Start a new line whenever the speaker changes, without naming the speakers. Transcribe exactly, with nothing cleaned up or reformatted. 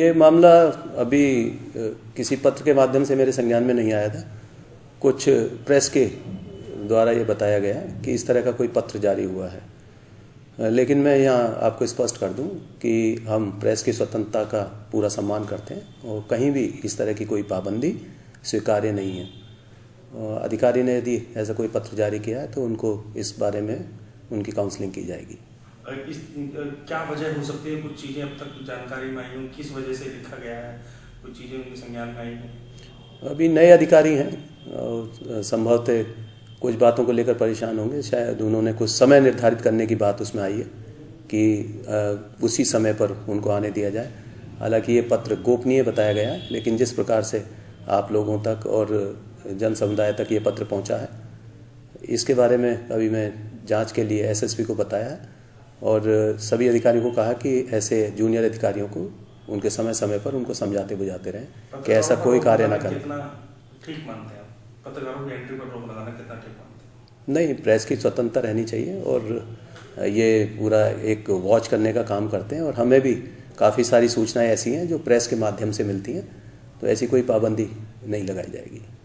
ये मामला अभी किसी पत्र के माध्यम से मेरे संज्ञान में नहीं आया था। कुछ प्रेस के द्वारा ये बताया गया कि इस तरह का कोई पत्र जारी हुआ है, लेकिन मैं यहाँ आपको स्पष्ट कर दूं कि हम प्रेस की स्वतंत्रता का पूरा सम्मान करते हैं और कहीं भी इस तरह की कोई पाबंदी स्वीकार्य नहीं है। अधिकारी ने यदि ऐसा कोई पत्र जारी किया है तो उनको इस बारे में उनकी काउंसलिंग की जाएगी।
इस, क्या वजह हो सकती है? कुछ चीज़ें अब तक जानकारी में आई हो, किस वजह से लिखा गया है, कुछ चीज़ें उनके संज्ञान में आई हैं?
अभी नए अधिकारी हैं और संभवतः कुछ बातों को लेकर परेशान होंगे। शायद उन्होंने कुछ समय निर्धारित करने की बात उसमें आई है कि उसी समय पर उनको आने दिया जाए। हालांकि ये पत्र गोपनीय बताया गया है, लेकिन जिस प्रकार से आप लोगों तक और जन समुदाय तक ये पत्र पहुंचा है, इसके बारे में अभी मैं जांच के लिए एसएसपी को बताया है और सभी अधिकारियों को कहा कि ऐसे जूनियर अधिकारियों को उनके समय समय पर उनको समझाते बुझाते रहें कि ऐसा कोई कार्य ना करें।
ठीक मानते हैं पत्रकारों की एंट्री पर रोक लगाना कितना ठीक मानते हैं?
नहीं, प्रेस की स्वतंत्रता रहनी चाहिए और ये पूरा एक वॉच करने का काम करते हैं और हमें भी काफ़ी सारी सूचनाएं ऐसी हैं जो प्रेस के माध्यम से मिलती हैं, तो ऐसी कोई पाबंदी नहीं लगाई जाएगी।